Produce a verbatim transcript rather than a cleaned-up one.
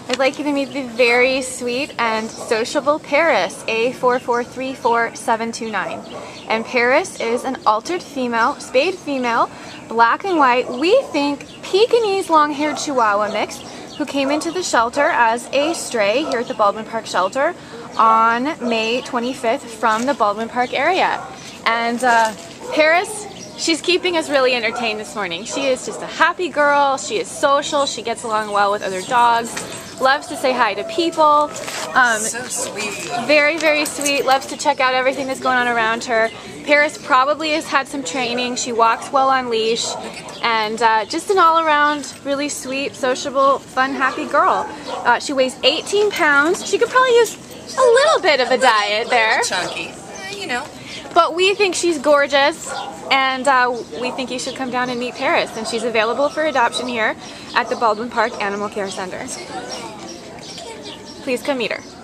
I'd like you to meet the very sweet and sociable Paris, A four four three four seven two nine. And Paris is an altered female, spayed female, black and white, we think Pekingese long-haired Chihuahua mix, who came into the shelter as a stray here at the Baldwin Park shelter on May twenty-fifth from the Baldwin Park area. And uh, Paris, she's keeping us really entertained this morning. She is just a happy girl, she is social, she gets along well with other dogs, loves to say hi to people. Um, so sweet. Very, very sweet, loves to check out everything that's going on around her. Paris probably has had some training, she walks well on leash, and uh, just an all-around really sweet, sociable, fun, happy girl. Uh, she weighs eighteen pounds. She could probably use a little bit of a diet there. Chunky, eh, you know. But we think she's gorgeous, and uh, we think you should come down and meet Paris. And she's available for adoption here at the Baldwin Park Animal Care Center. Please come meet her.